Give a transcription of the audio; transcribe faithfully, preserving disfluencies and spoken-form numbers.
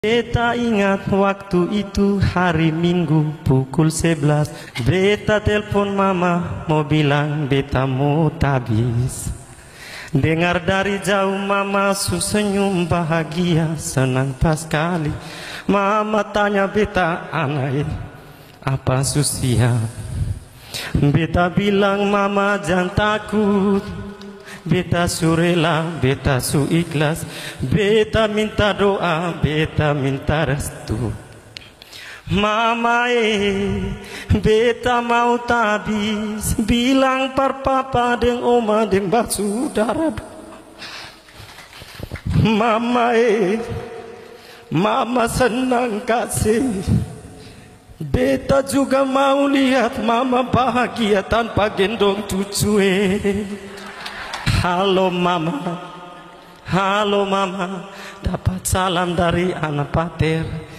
Beta ingat waktu itu hari Minggu pukul sebelas. Beta telepon mama mau bilang beta mau tabis. Dengar dari jauh mama senyum bahagia, senang pas kali. Mama tanya beta, anak apa susia? Beta bilang mama jangan takut, beta surela, beta su ikhlas, beta minta doa, beta minta restu. Mama eh, beta mau tabis, bilang par papa deng oma deng mbak saudara. Mama eh, mama senang kasih. Beta juga mau lihat mama bahagia tanpa gendong cucu eh. Halo mama, halo mama, dapat salam dari anak pater.